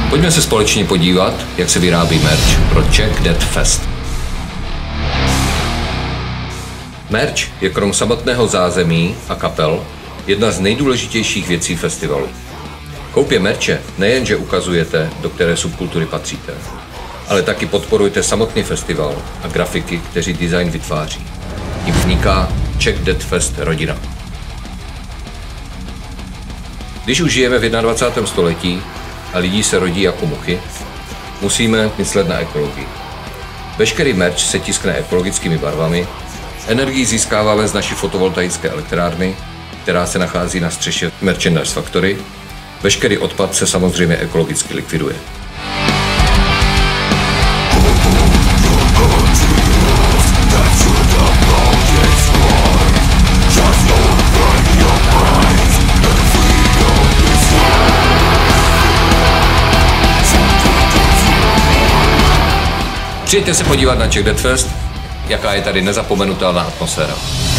Pojďme se společně podívat, jak se vyrábí merch pro Czech Death Fest. Merch je krom samotného zázemí a kapel jedna z nejdůležitějších věcí festivalu. Koupě merče nejenže ukazujete, do které subkultury patříte, ale taky podporujte samotný festival a grafiky, kteří design vytváří. Tím vzniká Czech Death Fest rodina. Když už žijeme v 21. století a lidi se rodí jako muchy, musíme myslet na ekologii. Veškerý merch se tiskne ekologickými barvami, energii získáváme z naší fotovoltaické elektrárny, která se nachází na střeše Merchandise Factory. Veškerý odpad se samozřejmě ekologicky likviduje. Přijďte se podívat na Czech Death Fest, jaká je tady nezapomenutelná atmosféra.